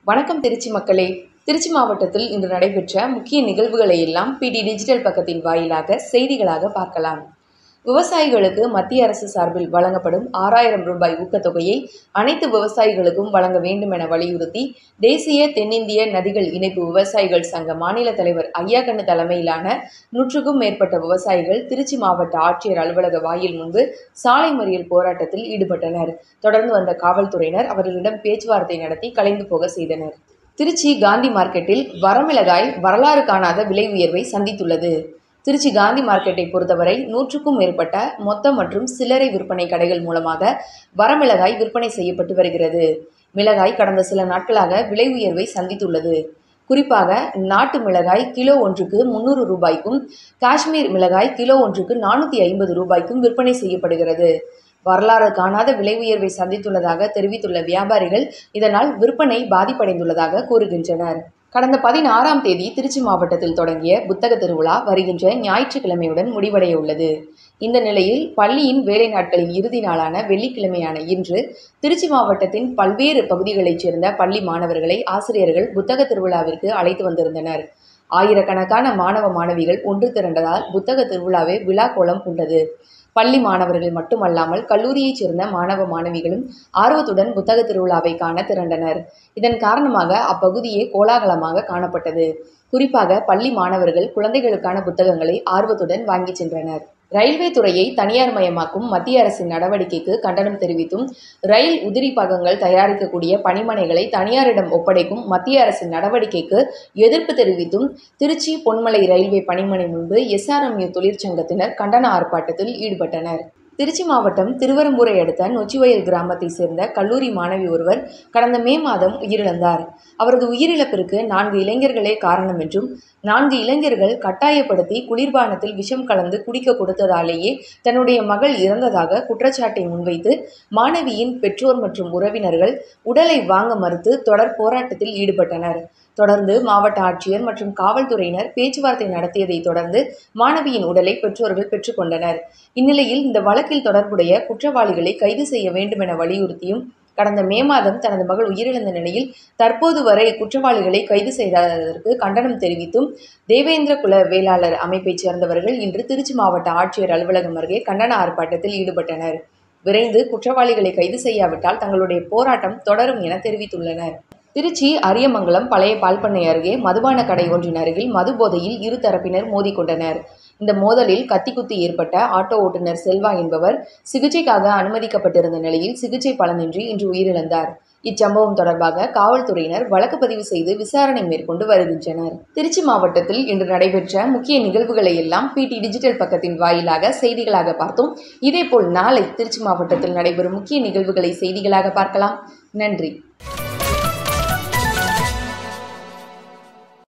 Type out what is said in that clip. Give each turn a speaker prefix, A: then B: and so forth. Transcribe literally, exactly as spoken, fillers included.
A: வணக்கம் திருச்சி மக்களே. திருச்சி மாவட்டத்தில் இன்று நடைபெற்ற முக்கிய நிகழ்வுகளை எல்லாம் பிடி டிஜிட்டல் பக்கத்தின் வாயிலாக செய்திகளாக பார்க்கலாம். விவசாயிகளுக்கு மத்திய அரசு சார்பில் வழங்கப்படும் ஆறாயிரம் ரூபாய் ஊக்கத்தொகையை அனைத்து விவசாயிகளுக்கும் வழங்க வேண்டும் என வலியுறுத்தி தேசிய தென்னிந்திய நதிகள் இணைப்பு விவசாயிகள் சங்க மாநில தலைவர் ஐயாக்கண்ணு தலைமையிலான நூற்றுக்கும் மேற்பட்ட விவசாயிகள் திருச்சி மாவட்ட ஆட்சியர் அலுவலக வாயில் முன்பு சாலை மறியல் போராட்டத்தில் ஈடுபட்டனர். தொடர்ந்து வந்த காவல்துறையினர் அவர்களிடம் பேச்சுவார்த்தை நடத்தி கலைந்து போக செய்தனர். திருச்சி காந்தி மார்க்கெட்டில் வரமிளகாய் வரலாறு காணாத விலை உயர்வை சந்தித்துள்ளது. திருச்சி காந்தி மார்க்கெட்டை பொறுத்தவரை நூற்றுக்கும் மேற்பட்ட மொத்த மற்றும் சில்லறை விற்பனை கடைகள் மூலமாக வரமிளகாய் விற்பனை செய்யப்பட்டு வருகிறது. மிளகாய் கடந்த சில நாட்களாக விலை உயர்வை சந்தித்துள்ளது. குறிப்பாக நாட்டு மிளகாய் கிலோ ஒன்றுக்கு முன்னூறு ரூபாய்க்கும், காஷ்மீர் மிளகாய் கிலோ ஒன்றுக்கு நானூற்றி ஐம்பது ரூபாய்க்கும் விற்பனை செய்யப்படுகிறது. வரலாறு காணாத விலை உயர்வை சந்தித்துள்ளதாக தெரிவித்துள்ள வியாபாரிகள் இதனால் விற்பனை பாதிப்படைந்துள்ளதாக கூறுகின்றனர். கடந்த பதினாறாம் தேதி திருச்சி மாவட்டத்தில் தொடங்கிய புத்தக திருவிழா வருகின்ற ஞாயிற்றுக்கிழமையுடன் முடிவடைய உள்ளது. இந்த நிலையில் பள்ளியின் வேலை நாட்களின் இறுதி நாளான வெள்ளிக்கிழமையான இன்று திருச்சி மாவட்டத்தின் பல்வேறு பகுதிகளைச் சேர்ந்த பள்ளி மாணவர்களை ஆசிரியர்கள் புத்தக திருவிழாவிற்கு அழைத்து வந்திருந்தனர். ஆயிரக்கணக்கான மாணவ மாணவிகள் ஒன்று திரண்டதால் புத்தக திருவிழாவே விழா கோலம் பூண்டது. பள்ளி மாணவர்கள் மட்டுமல்லாமல் கல்லூரியைச் சேர்ந்த மாணவ மாணவிகளும் ஆர்வத்துடன் புத்தக திருவிழாவை காண திரண்டனர். இதன் காரணமாக அப்பகுதியே கோலாகலமாக காணப்பட்டது. குறிப்பாக பள்ளி மாணவர்கள் குழந்தைகளுக்கான புத்தகங்களை ஆர்வத்துடன் வாங்கி சென்றனர். ரயில்வே துறையை தனியார் மயமாக்கும் மத்திய அரசின் நடவடிக்கைக்கு கண்டனம் தெரிவித்தும், ரயில் உதிரி பாகங்கள் தயாரிக்கக்கூடிய பணிமனைகளை தனியாரிடம் ஒப்படைக்கும் மத்திய அரசின் நடவடிக்கைக்கு எதிர்ப்பு தெரிவித்தும் திருச்சி பொன்மலை ரயில்வே பணிமனை முன்பு எஸ்ஆர்எம்யூ தொழிற்சங்கத்தினர் கண்டன ஆர்ப்பாட்டத்தில் ஈடுபட்டனர். திருச்சி மாவட்டம் திருவரம்பூரை அடுத்த நொச்சிவயல் கிராமத்தை சேர்ந்த கல்லூரி மாணவி ஒருவர் கடந்த மே மாதம் உயிரிழந்தார். அவரது உயிரிழப்பிற்கு நான்கு இளைஞர்களே காரணம் என்றும், நான்கு இளைஞர்கள் கட்டாயப்படுத்தி குளிர்பானத்தில் விஷம் கலந்து குடிக்க கொடுத்ததாலேயே தன்னுடைய மகள் இறந்ததாக குற்றச்சாட்டை முன்வைத்து மாணவியின் பெற்றோர் மற்றும் உறவினர்கள் உடலை வாங்க மறுத்து தொடர் போராட்டத்தில் ஈடுபட்டனர். தொடர்ந்து மாவட்ட ஆட்சியர் மற்றும் காவல்துறையினர் பேச்சுவார்த்தை நடத்தியதை தொடர்ந்து மாணவியின் உடலை பெற்றோர்கள் பெற்றுக்கொண்டனர். இந்நிலையில் இந்த வழக்கில் தொடர்புடைய குற்றவாளிகளை கைது செய்ய வேண்டும் என வலியுறுத்தியும், கடந்த மே மாதம் தனது மகள் உயிரிழந்த நிலையில் தற்போது வரை குற்றவாளிகளை கைது செய்ததற்கு கண்டனம் தெரிவித்தும் தேவேந்திர குல வேளாளர் அமைப்பைச் சேர்ந்தவர்கள் இன்று திருச்சி மாவட்ட ஆட்சியர் அலுவலகம் அருகே கண்டன ஆர்ப்பாட்டத்தில் ஈடுபட்டனர். விரைந்து குற்றவாளிகளை கைது செய்யாவிட்டால் தங்களுடைய போராட்டம் தொடரும் என தெரிவித்துள்ளனர். திருச்சி அரியமங்கலம் பழைய பால்பண்ணை அருகே மதுபான கடை ஒன்றின் அருகில் மது போதையில் இரு தரப்பினர் மோதிக்கொண்டனர். இந்த மோதலில் கத்திக்குத்து ஏற்பட்ட ஆட்டோ ஓட்டுநர் செல்வா என்பவர் சிகிச்சைக்காக அனுமதிக்கப்பட்டிருந்த நிலையில் சிகிச்சை பலனின்றி இன்று உயிரிழந்தார். இச்சம்பவம் தொடர்பாக காவல்துறையினர் வழக்கு பதிவு செய்து விசாரணை மேற்கொண்டு வருகின்றனர். திருச்சி மாவட்டத்தில் இன்று நடைபெற்ற முக்கிய நிகழ்வுகளை எல்லாம் பிடி டிஜிட்டல் பக்கத்தின் வாயிலாக செய்திகளாக பார்த்தோம். இதேபோல் நாளை திருச்சி மாவட்டத்தில் நடைபெறும் முக்கிய நிகழ்வுகளை செய்திகளாக பார்க்கலாம். நன்றி.